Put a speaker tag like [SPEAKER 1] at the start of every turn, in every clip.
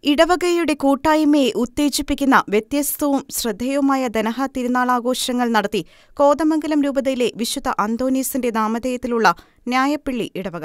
[SPEAKER 1] ഇടവകയുടെ കൂട്ടായ്മയെ ഉത്തേജിപ്പിക്കുന്ന വ്യത്യസ്തവും ശ്രദ്ധേയവുമായ ദനഹ തിരുനാളാഘോഷങ്ങൾ നടത്തി കോതമംഗലം രൂപതയിലെ വിശുദ്ധ അന്തോനീസിന്റെ നാമധേയത്തിലുള്ള ന്യായപ്പിള്ളി ഇടവക.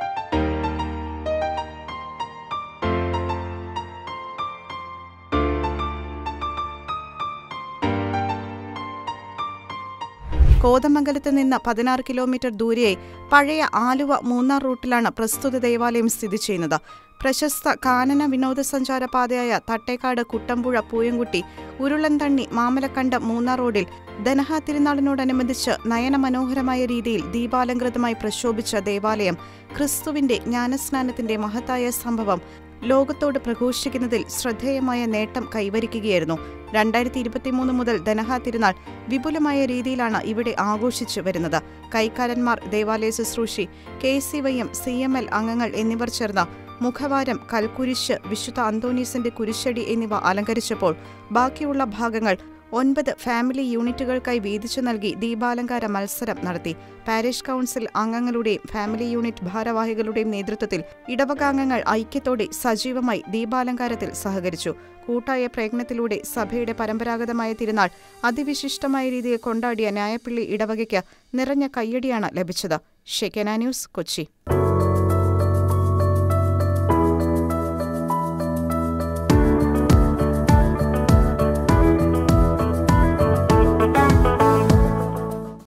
[SPEAKER 1] കോതമംഗലത്ത് നിന്ന് 16 കിലോമീറ്റർ ദൂരെയായി പഴയ ആലുവ മൂന്നാർ റൂട്ടിലാണ് പ്രസ്തുത ദേവാലയം സ്ഥിതി ചെയ്യുന്നത്. പ്രശസ്ത കാനന വിനോദസഞ്ചാര പാതയായ തട്ടേക്കാട്, കുട്ടമ്പുഴ, പൂയംകുട്ടി, ഉരുളൻതണ്ണി, മാമലക്കണ്ടം മൂന്നാർ റോഡിൽ ദനഹ തിരുനാളിനോടനുബന്ധിച്ച് നയനമനോഹരമായ രീതിയിൽ ദീപാലങ്കൃതമായി പ്രശോഭിച്ച ദേവാലയം ക്രിസ്തുവിന്റെ ജ്ഞാനസ്നാനത്തിന്റെ മഹത്തായ സംഭവം ലോകത്തോട് പ്രഘോഷിക്കുന്നതിൽ ശ്രദ്ധേയമായ നേട്ടം കൈവരിക്കുകയായിരുന്നു. 2023 മുതൽ ദനഹ തിരുനാൾ വിപുലമായ രീതിയിലാണ് ഇവിടെ ആഘോഷിച്ചു വരുന്നത്. കൈക്കാരന്മാർ, ദേവാലയ ശുശ്രൂഷി, KCYM, CML അംഗങ്ങൾ എന്നിവർ ചേർന്ന മുഖവാരം, കൽക്കുരിശ്, വിശുദ്ധ അന്തോനീസിന്റെ കുരിശടി എന്നിവ അലങ്കരിച്ചപ്പോൾ ബാക്കിയുള്ള ഭാഗങ്ങൾ 9 ഫാമിലി യൂണിറ്റുകൾക്കായി വീതിച്ചു നൽകി ദീപാലങ്കാര മത്സരം നടത്തി. പാരിഷ് കൗൺസിൽ അംഗങ്ങളുടെയും ഫാമിലി യൂണിറ്റ് ഭാരവാഹികളുടെയും നേതൃത്വത്തിൽ ഇടവകാംഗങ്ങൾ ഐക്യത്തോടെ സജീവമായി ദീപാലങ്കാരത്തിൽ സഹകരിച്ചു. കൂട്ടായ പ്രയത്നത്തിലൂടെ സഭയുടെ പരമ്പരാഗതമായ തിരുനാൾ അതിവിശിഷ്ടമായ രീതിയിൽ കൊണ്ടാടിയ ന്യായപ്പിള്ളി ഇടവകയ്ക്ക് നിറഞ്ഞ കയ്യടിയാണ് ലഭിച്ചത്. Shekinah news, Kochi.